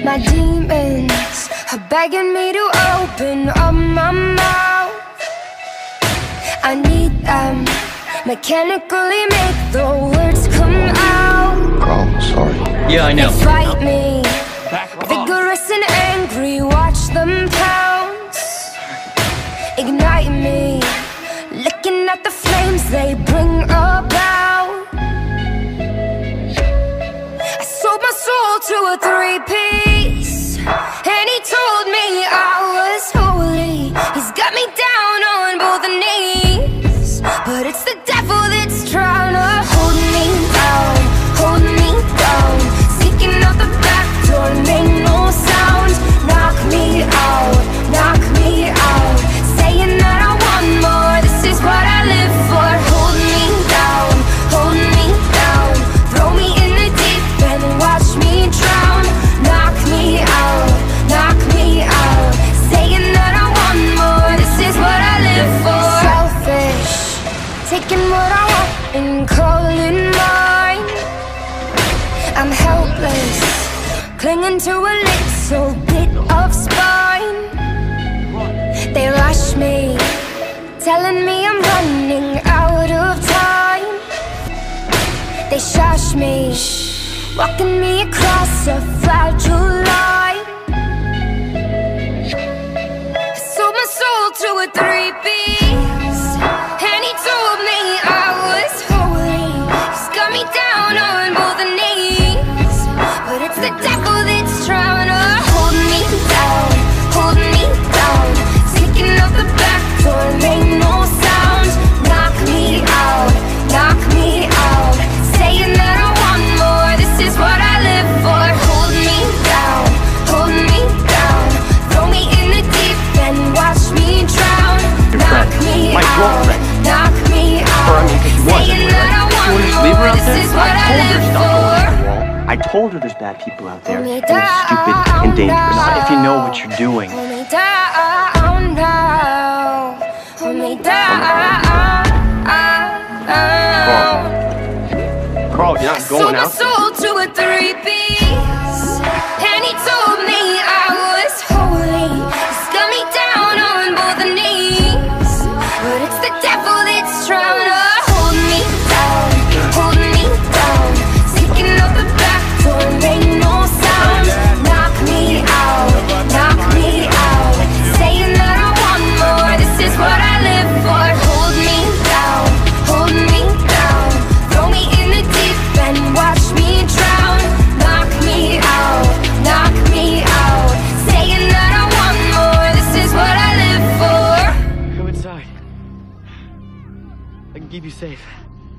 My demons are begging me to open up my mouth. I need them, mechanically make the words come out. Oh, sorry. Yeah, I know. They fight me, vigorous and angry, watch them pounce. Ignite me, looking at the flames they bring about. I sold my soul to a 3-piece, and he told me I was holy. He's got me down on both knees, but it's the devil that's trying to hold me down, hold me down. Sneaking out the back door, make no sound. Knock me out, knock me out. Saying that I want more, this is what I live for. Hold me down, hold me down. Throw me in the deep end, watch me drown. Knock me out, knock me out. Saying that I want more, this is what I live for. Selfish, taking what I want and calling mine. I'm helpless, clinging to a little bit of spine. They rush me, telling me I'm running out of time. They shush me, walking me across a fragile line. I sold my soul to a 3-piece, and he told me I was holy. He's got me down on both knees, but it's the devil that's trying to hold me down, hold me down. Sneaking out the back door, make no sound. Knock me out, knock me out. Saying that I want more, this is what I live for. Hold me down, hold me down. Throw me in the deep end, watch me drown. Knock me out, knock me out. Saying that I want more, this is what I live for. I told her there's bad people out there, and it's stupid and dangerous if you know what you're doing. Hold me down now, hold me down. Carl, you're not going out. Sold my soul to a 3-piece, and he told me I was holy. He's got me down on both knees, but it's the devil that's trying to hold me down, hold me down. Sneaking out the back door, make no sound. Knock me out, knock me out. Saying that I want more, this is what I live for. Hold me down, hold me down. Throw me in the deep end, watch me drown. Knock me out, knock me out. Saying that I want more, this is what I live for. Come inside. I can keep you safe.